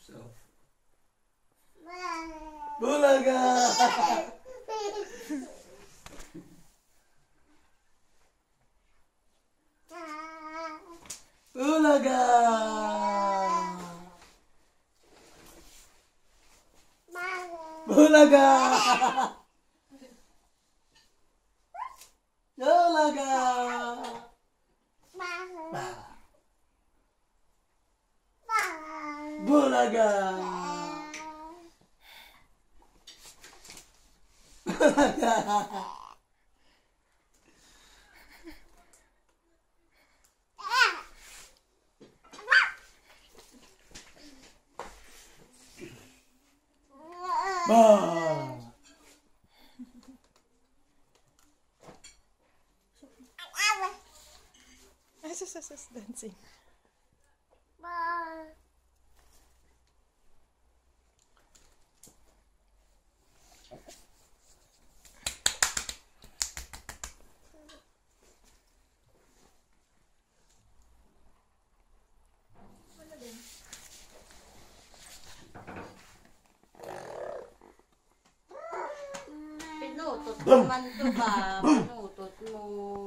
So. Bulaga! Bulaga! Bulaga! Bulaga! Bulaga! Bulaga! Bah! Sus dancing. Pinutot naman to ba? Pinutot mo.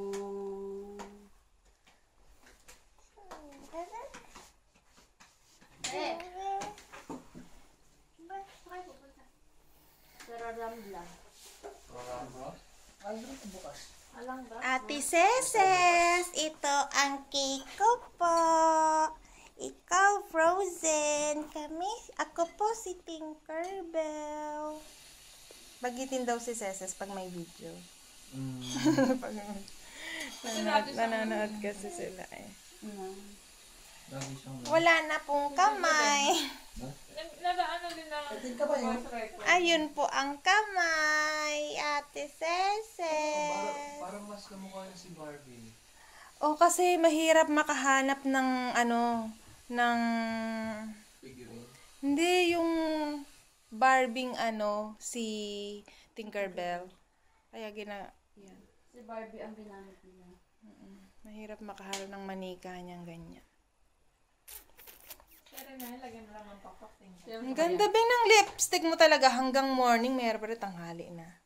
Sararambla. Ate Ceces, ito ang cake ko po. Ikaw, Frozen. Ako po si Tinkerbell. Bagitin daw si Ceces pag may video. Pag nanonood kasi sila eh. Wala na pong kamay. Ayun po ang kamay, Ate Ceces. Parang mas kamukha niya si Barbie. Oh, kasi mahirap makahanap ng ng Figurine. hindi yung Barbing si Tinkerbell. Kaya yan. Si Barbie ang ginamit niya. Mahirap makahanap ng manika niyang ganyan. Ang ganda ba ng lipstick mo talaga hanggang morning, mayroon pa rin tanghali na.